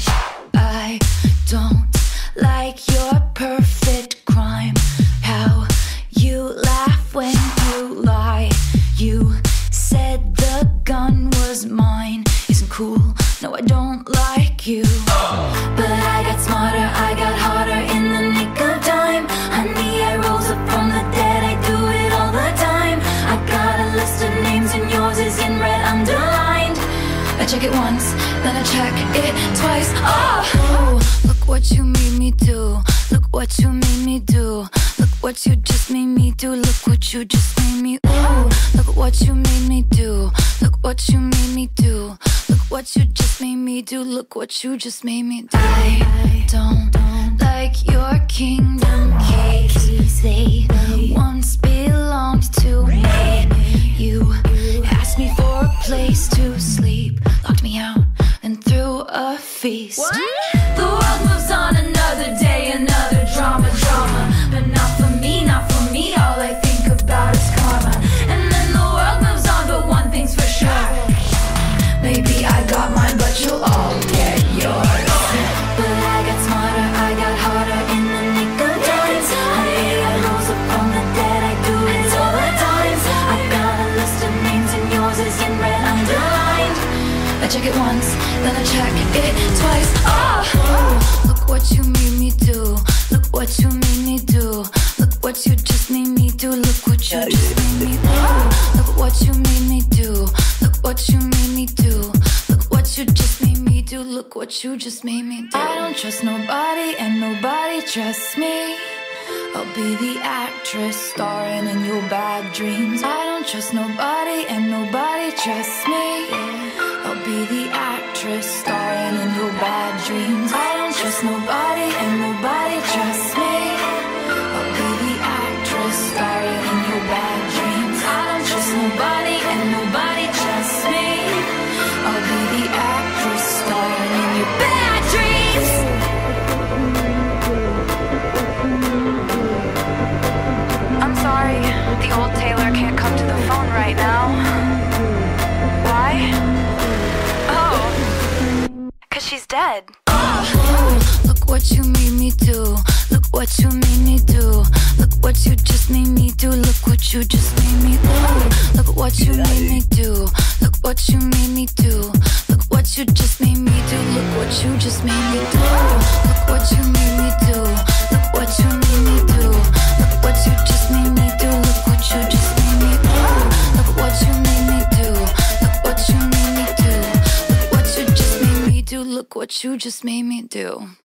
I don't like your perfect crime. How you laugh when you lie. You said the gun was mine. Isn't cool, no I don't like you. But I got smarter, I got harder in the nick of time. Honey, I rose up from the dead, I do it all the time. I got a list of names and yours is in red underlined. I check it once, then I check it twice. Oh, look what you made me do. Look what you made me do. Look what you just made me do. Look what you just made me. Ooh, look what you made me do. Look what you made me do. Look what you just made me do. Look what you just made me do. I don't like your kingdom keys. They once belonged to me. You asked me for a place to sleep, locked me out and threw a feast. What? The world moves on, another day, another drama. But not for me, not for me. All I think about is karma. And then the world moves on, but one thing's for sure. Maybe I got mine, but you'll all get yours. But I got smarter, I got harder in the nick of time. Honey, I rose up from the dead, I do it all the time. I got a list of names and yours is in red underlined. I check it once, then I check it twice. Oh, look what you made me do. Look what you made me do. Look what you just made me do. Look what you just made me do. Look what you made me do. Look what you made me do. Look what you just made me do. Look what you just made me do. I don't trust nobody and nobody trusts me. I'll be the actress starring in your bad dreams. I don't trust nobody and nobody trusts me. I'll be the actress starring in your bad dreams. I don't trust nobody and nobody trusts me. I'll be the actress starring in your bad dreams. I don't trust nobody and nobody trusts me. I'll be the actress starring in your bad dreams. I'm sorry, the old Taylor can't come to the phone right now. Why? Oh, 'cause she's dead. Oh, look what you made me do. Look what you made me do. Look what you just made me do. Look what you just made me do. Look what you made me do. Look what you made me do. Look what you just made me do. Look what you just made me do. Look what you made me do. Look what you made me do. Look what you just made me do. Look what you just made me do. Look what you made me do. Look what you made me do. Look what you just made me do. Look what you just made me do.